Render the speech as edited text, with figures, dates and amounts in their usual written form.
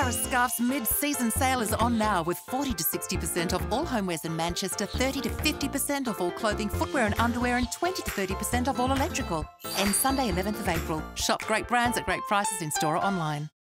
Paris Scarfe's mid-season sale is on now with 40 to 60% off all homewares in Manchester, 30 to 50% off all clothing, footwear and underwear, and 20 to 30% off all electrical. Ends Sunday 11th of April. Shop great brands at great prices in store or online.